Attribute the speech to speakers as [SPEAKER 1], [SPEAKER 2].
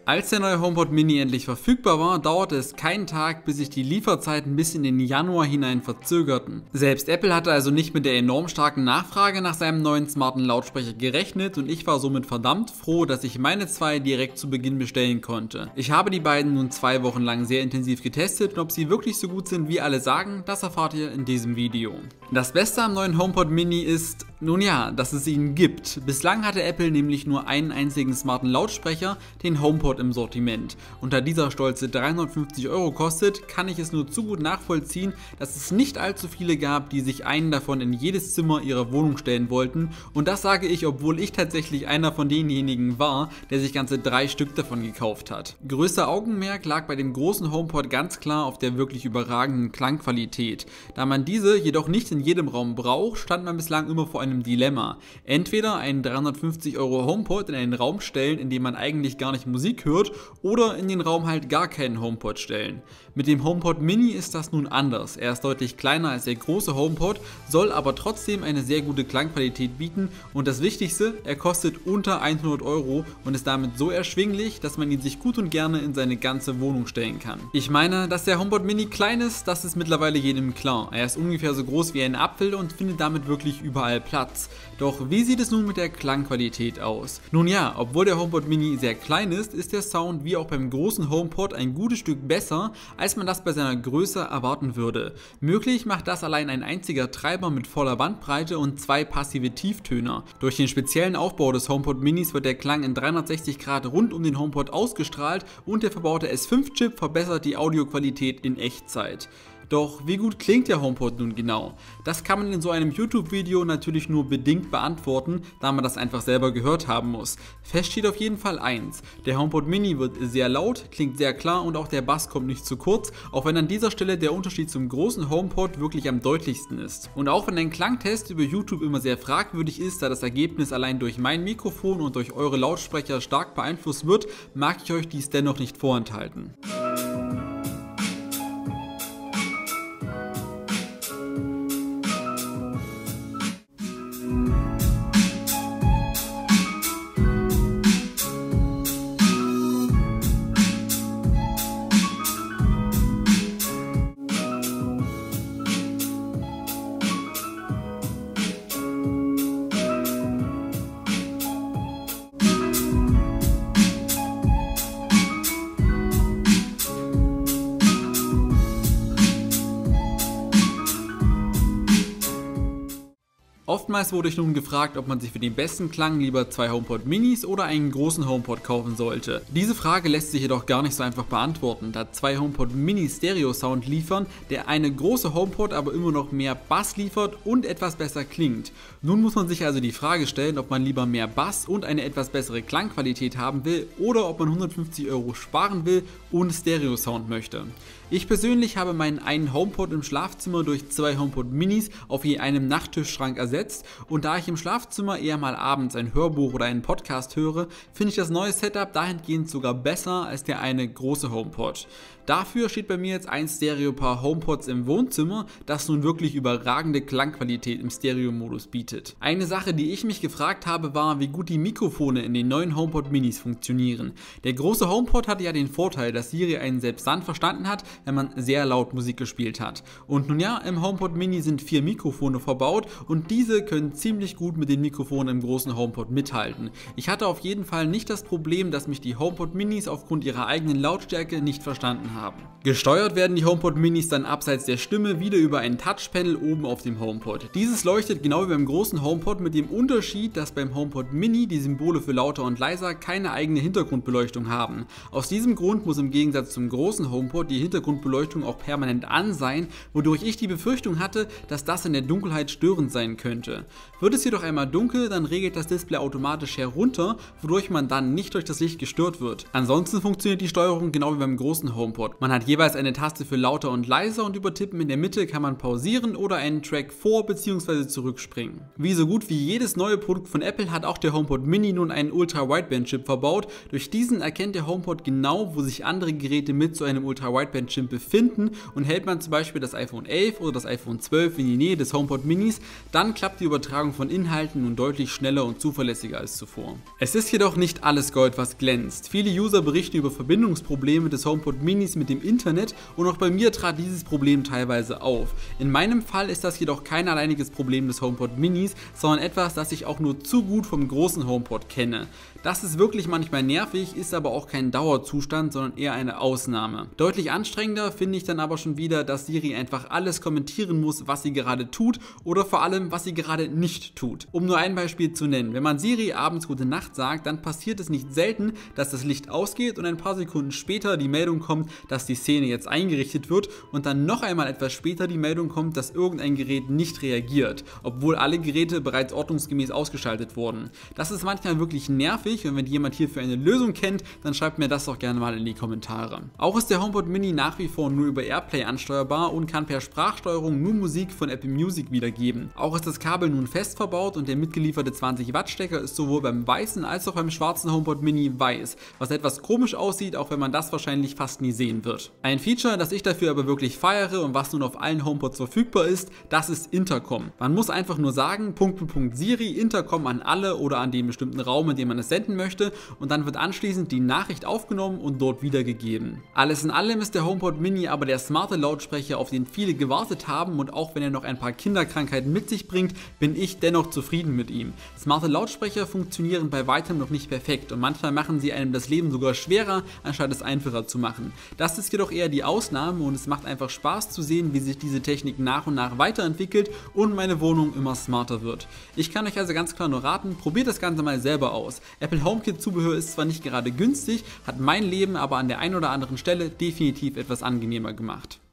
[SPEAKER 1] Als der neue HomePod Mini endlich verfügbar war, dauerte es keinen Tag, bis sich die Lieferzeiten bis in den Januar hinein verzögerten. Selbst Apple hatte also nicht mit der enorm starken Nachfrage nach seinem neuen smarten Lautsprecher gerechnet und ich war somit verdammt froh, dass ich meine zwei direkt zu Beginn bestellen konnte. Ich habe die beiden nun 2 Wochen lang sehr intensiv getestet und ob sie wirklich so gut sind, wie alle sagen, das erfahrt ihr in diesem Video. Das Beste am neuen HomePod Mini ist, nun ja, dass es ihn gibt. Bislang hatte Apple nämlich nur einen einzigen smarten Lautsprecher, den HomePod im Sortiment. Und da dieser stolze 350 € kostet, kann ich es nur zu gut nachvollziehen, dass es nicht allzu viele gab, die sich einen davon in jedes Zimmer ihrer Wohnung stellen wollten. Und das sage ich, obwohl ich tatsächlich einer von denjenigen war, der sich ganze 3 Stück davon gekauft hat. Größter Augenmerk lag bei dem großen HomePod ganz klar auf der wirklich überragenden Klangqualität. Da man diese jedoch nicht in jedem Raum braucht, stand man bislang immer vor einem Dilemma. Entweder einen 350 € HomePod in einen Raum stellen, in dem man eigentlich gar nicht Musik hört, oder in den Raum halt gar keinen HomePod stellen. Mit dem HomePod Mini ist das nun anders. Er ist deutlich kleiner als der große HomePod, soll aber trotzdem eine sehr gute Klangqualität bieten und das Wichtigste, er kostet unter 100 € und ist damit so erschwinglich, dass man ihn sich gut und gerne in seine ganze Wohnung stellen kann. Ich meine, dass der HomePod Mini klein ist, das ist mittlerweile jedem klar. Er ist ungefähr so groß wie ein Apfel und findet damit wirklich überall Platz. Doch wie sieht es nun mit der Klangqualität aus? Nun ja, obwohl der HomePod Mini sehr klein ist der Sound wie auch beim großen HomePod ein gutes Stück besser, als man das bei seiner Größe erwarten würde. Möglich macht das allein ein einziger Treiber mit voller Bandbreite und 2 passive Tieftöner. Durch den speziellen Aufbau des HomePod Minis wird der Klang in 360 Grad rund um den HomePod ausgestrahlt und der verbaute S5-Chip verbessert die Audioqualität in Echtzeit. Doch wie gut klingt der HomePod nun genau? Das kann man in so einem YouTube-Video natürlich nur bedingt beantworten, da man das einfach selber gehört haben muss. Fest steht auf jeden Fall eins: Der HomePod Mini wird sehr laut, klingt sehr klar und auch der Bass kommt nicht zu kurz, auch wenn an dieser Stelle der Unterschied zum großen HomePod wirklich am deutlichsten ist. Und auch wenn ein Klangtest über YouTube immer sehr fragwürdig ist, da das Ergebnis allein durch mein Mikrofon und durch eure Lautsprecher stark beeinflusst wird, mag ich euch dies dennoch nicht vorenthalten. Oftmals wurde ich nun gefragt, ob man sich für den besten Klang lieber 2 HomePod Minis oder einen großen HomePod kaufen sollte. Diese Frage lässt sich jedoch gar nicht so einfach beantworten, da 2 HomePod Mini Stereo Sound liefern, der eine große HomePod aber immer noch mehr Bass liefert und etwas besser klingt. Nun muss man sich also die Frage stellen, ob man lieber mehr Bass und eine etwas bessere Klangqualität haben will oder ob man 150 € sparen will und Stereo Sound möchte. Ich persönlich habe meinen einen HomePod im Schlafzimmer durch 2 HomePod Minis auf je einem Nachttischschrank ersetzt und da ich im Schlafzimmer eher mal abends ein Hörbuch oder einen Podcast höre, finde ich das neue Setup dahingehend sogar besser als der eine große HomePod. Dafür steht bei mir jetzt ein Stereopaar HomePods im Wohnzimmer, das nun wirklich überragende Klangqualität im Stereo-Modus bietet. Eine Sache, die ich mich gefragt habe, war, wie gut die Mikrofone in den neuen HomePod Minis funktionieren. Der große HomePod hatte ja den Vorteil, dass Siri einen selbst dann verstanden hat, wenn man sehr laut Musik gespielt hat. Und nun ja, im HomePod Mini sind 4 Mikrofone verbaut und diese können ziemlich gut mit den Mikrofonen im großen HomePod mithalten. Ich hatte auf jeden Fall nicht das Problem, dass mich die HomePod Minis aufgrund ihrer eigenen Lautstärke nicht verstanden haben. Gesteuert werden die HomePod Minis dann abseits der Stimme wieder über ein Touchpanel oben auf dem HomePod. Dieses leuchtet genau wie beim großen HomePod mit dem Unterschied, dass beim HomePod Mini die Symbole für lauter und leiser keine eigene Hintergrundbeleuchtung haben. Aus diesem Grund muss im Gegensatz zum großen HomePod die Hintergrundbeleuchtung auch permanent an sein, wodurch ich die Befürchtung hatte, dass das in der Dunkelheit störend sein könnte. Wird es jedoch einmal dunkel, dann regelt das Display automatisch herunter, wodurch man dann nicht durch das Licht gestört wird. Ansonsten funktioniert die Steuerung genau wie beim großen HomePod. Man hat jeweils eine Taste für lauter und leiser und über Tippen in der Mitte kann man pausieren oder einen Track vor- bzw. zurückspringen. Wie so gut wie jedes neue Produkt von Apple hat auch der HomePod Mini nun einen Ultra-Wideband-Chip verbaut. Durch diesen erkennt der HomePod genau, wo sich andere Geräte mit so einem Ultra-Wideband-Chip befinden und hält man zum Beispiel das iPhone 11 oder das iPhone 12 in die Nähe des HomePod Minis, dann klappt die Übertragung von Inhalten nun deutlich schneller und zuverlässiger als zuvor. Es ist jedoch nicht alles Gold, was glänzt. Viele User berichten über Verbindungsprobleme des HomePod Minis mit dem Internet und auch bei mir trat dieses Problem teilweise auf. In meinem Fall ist das jedoch kein alleiniges Problem des HomePod Minis, sondern etwas, das ich auch nur zu gut vom großen HomePod kenne. Das ist wirklich manchmal nervig, ist aber auch kein Dauerzustand, sondern eher eine Ausnahme. Deutlich anstrengender finde ich dann aber schon wieder, dass Siri einfach alles kommentieren muss, was sie gerade tut oder vor allem, was sie gerade nicht tut. Um nur ein Beispiel zu nennen, wenn man Siri abends gute Nacht sagt, dann passiert es nicht selten, dass das Licht ausgeht und ein paar Sekunden später die Meldung kommt, dass die Szene jetzt eingerichtet wird und dann noch einmal etwas später die Meldung kommt, dass irgendein Gerät nicht reagiert, obwohl alle Geräte bereits ordnungsgemäß ausgeschaltet wurden. Das ist manchmal wirklich nervig und wenn jemand hierfür eine Lösung kennt, dann schreibt mir das doch gerne mal in die Kommentare. Auch ist der HomePod Mini nach wie vor nur über AirPlay ansteuerbar und kann per Sprachsteuerung nur Musik von Apple Music wiedergeben. Auch ist das Kabel nun fest verbaut und der mitgelieferte 20 Watt Stecker ist sowohl beim weißen als auch beim schwarzen HomePod Mini weiß, was etwas komisch aussieht, auch wenn man das wahrscheinlich fast nie sehen wird. Ein Feature, das ich dafür aber wirklich feiere und was nun auf allen HomePods verfügbar ist, das ist Intercom. Man muss einfach nur sagen, Siri, Intercom an alle oder an den bestimmten Raum, in dem man es senden möchte und dann wird anschließend die Nachricht aufgenommen und dort wiedergegeben. Alles in allem ist der HomePod Mini aber der smarte Lautsprecher, auf den viele gewartet haben und auch wenn er noch ein paar Kinderkrankheiten mit sich bringt, bin ich dennoch zufrieden mit ihm. Smarte Lautsprecher funktionieren bei weitem noch nicht perfekt und manchmal machen sie einem das Leben sogar schwerer, anstatt es einfacher zu machen. Das ist jedoch eher die Ausnahme und es macht einfach Spaß zu sehen, wie sich diese Technik nach und nach weiterentwickelt und meine Wohnung immer smarter wird. Ich kann euch also ganz klar nur raten, probiert das Ganze mal selber aus. Apple HomeKit Zubehör ist zwar nicht gerade günstig, hat mein Leben aber an der einen oder anderen Stelle definitiv etwas angenehmer gemacht.